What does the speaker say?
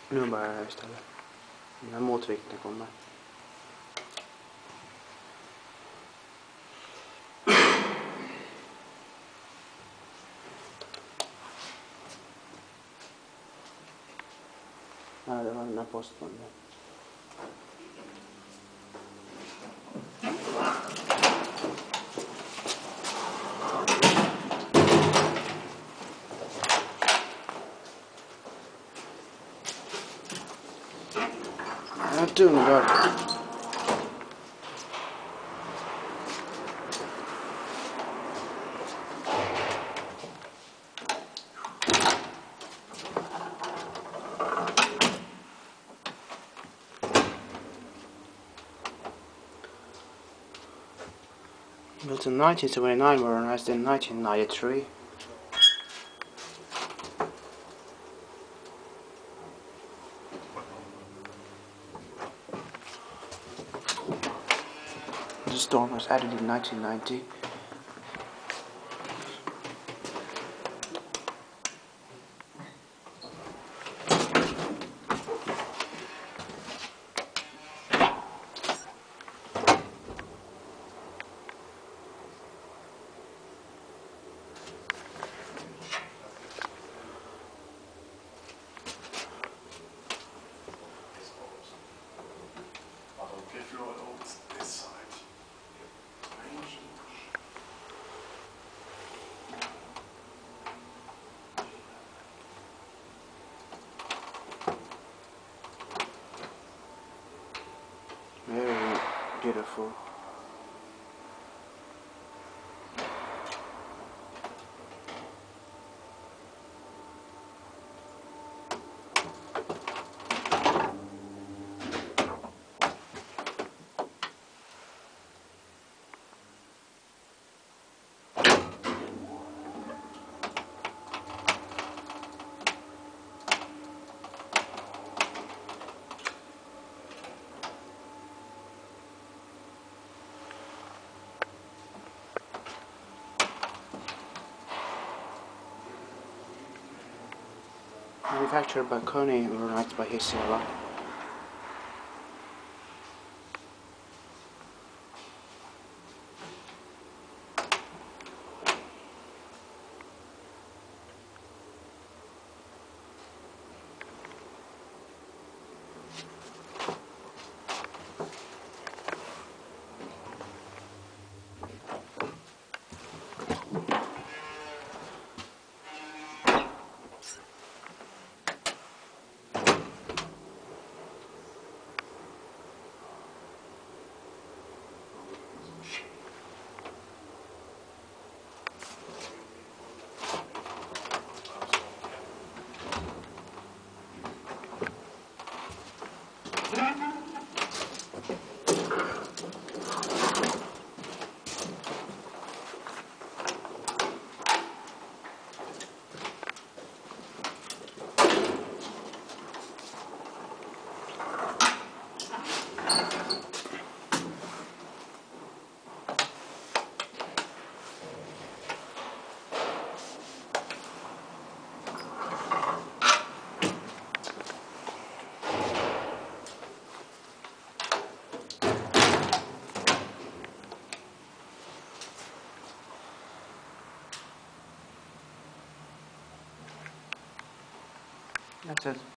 Nu bara det här istället. Den här motvikten kommer. Ja, det var den här postmannen. Jag är tung idag. Built in 1979, modernized in 1993. The storm was added in 1990. Very beautiful. Manufactured by KONE, modernized by Hissi-ala. That's it.